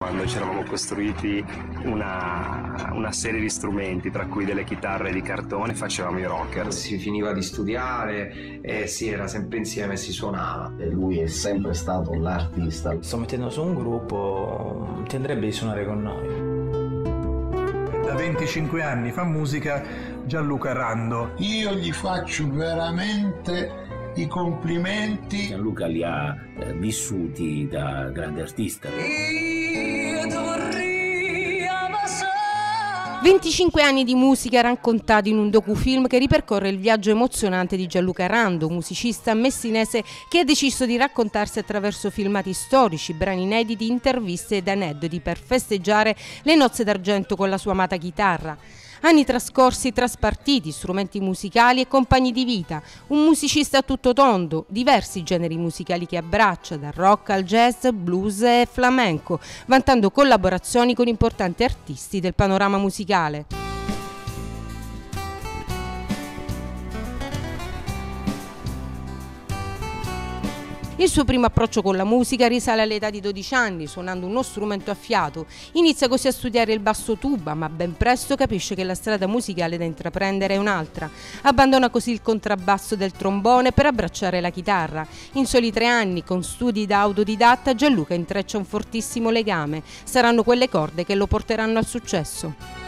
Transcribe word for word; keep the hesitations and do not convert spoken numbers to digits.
Quando ci eravamo costruiti una, una serie di strumenti, tra cui delle chitarre di cartone, facevamo i rocker. Si finiva di studiare e si era sempre insieme e si suonava. E lui è sempre stato l'artista. Sto mettendo su un gruppo, intenderebbe di suonare con noi. Da venticinque anni fa musica Gianluca Rando. Io gli faccio veramente i complimenti. Gianluca li ha eh, vissuti da grande artista. venticinque anni di musica raccontati in un docufilm che ripercorre il viaggio emozionante di Gianluca Rando, musicista messinese che ha deciso di raccontarsi attraverso filmati storici, brani inediti, interviste ed aneddoti per festeggiare le nozze d'argento con la sua amata chitarra. Anni trascorsi tra spartiti, strumenti musicali e compagni di vita, un musicista a tutto tondo, diversi generi musicali che abbraccia, dal rock al jazz, blues e flamenco, vantando collaborazioni con importanti artisti del panorama musicale. Il suo primo approccio con la musica risale all'età di dodici anni, suonando uno strumento a fiato. Inizia così a studiare il basso tuba, ma ben presto capisce che la strada musicale da intraprendere è un'altra. Abbandona così il contrabbasso del trombone per abbracciare la chitarra. In soli tre anni, con studi da autodidatta, Gianluca intreccia un fortissimo legame. Saranno quelle corde che lo porteranno al successo.